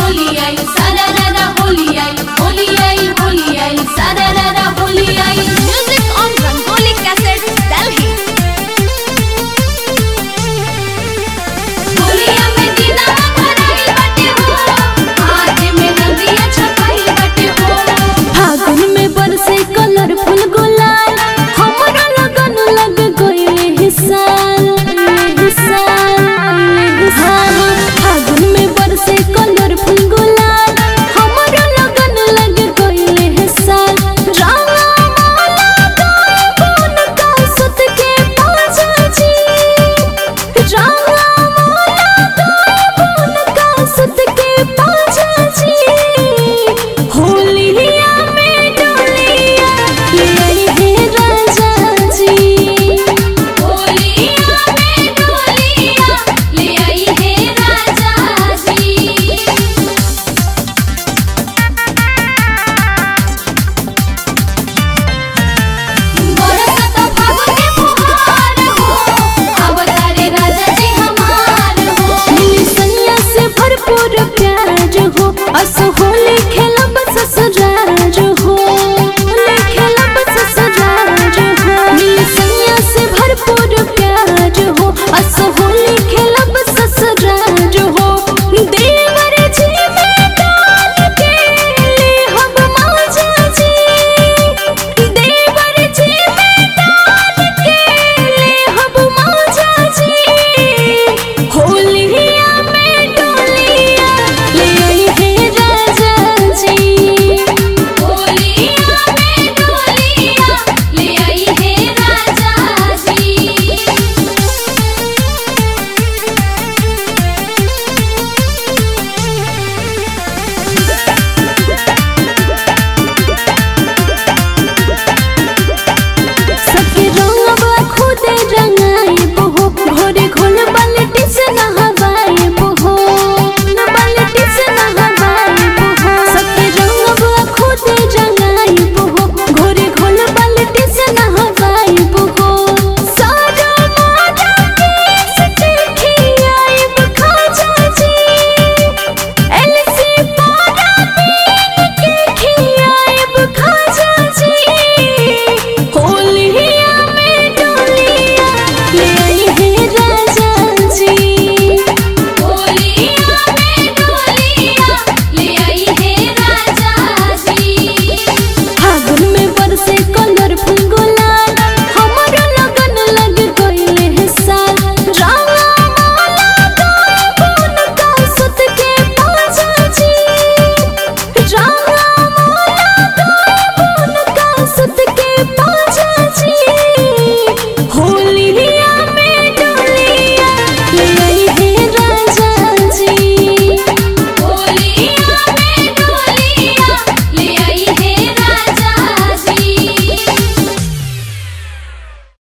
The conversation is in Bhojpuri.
होली आई सारा रारा होली आई होली आई होली आई सारा रारा होली आई। Music on Rangoli cassette, Delhi. होलिया में दीदा भराई बटे हो, हाथ में नदिया छपाई बटे हो। फागुन में बरसे कलरफुल गुलाल, हमरा लगन लग गइल हिसाल हिसाल हिसाल। फागुन में बरसे कलरफुल गुलाल, हमरा लगन लग गइल हिसाल। रंगा माला गाए बन का सुत के पाजा जी, रंगा माला गाए बन का सुत के पाजा जी। होलिया में डोलिया ले आई है राजा जी, होलिया में डोलिया ले आई है राजा जी। बरसत फागुन के फुहार हो, अवतारे राजा जी हमार हो। मिली सैया से भरपूर प्यार हो, असो होली